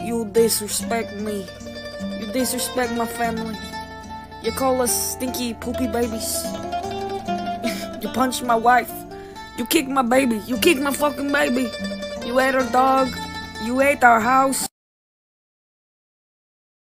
You disrespect me. You disrespect my family. You call us stinky, poopy babies. You punched my wife. You kicked my baby. You kicked my fucking baby. You ate our dog. You ate our house.